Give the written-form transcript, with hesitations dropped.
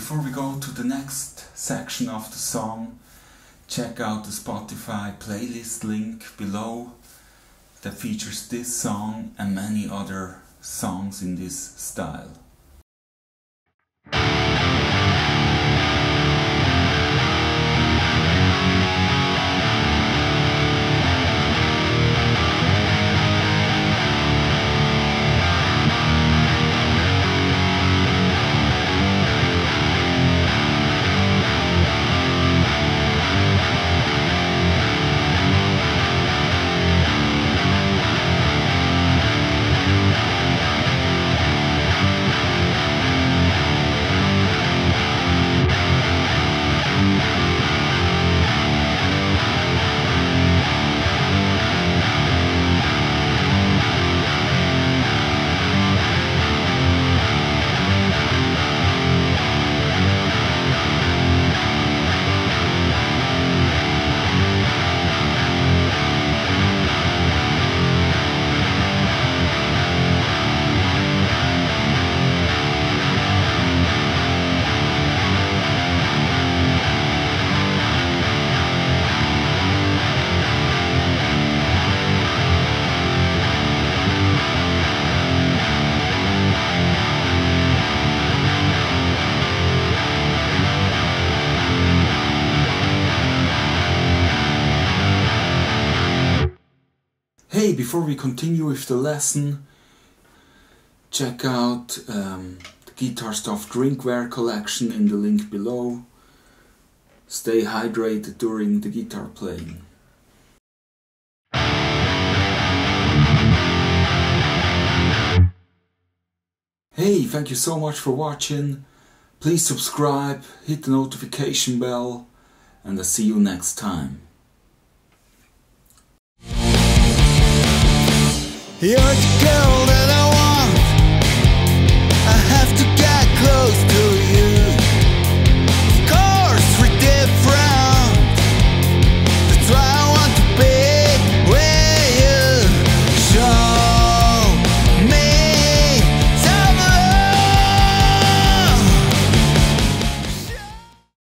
before we go to the next section of the song, check out the Spotify playlist link below that features this song and many other songs in this style. Hey, before we continue with the lesson, check out the Guitar Stuff drinkware collection in the link below. Stay hydrated during the guitar playing. Hey, thank you so much for watching. Please subscribe, hit the notification bell, and I'll see you next time. You're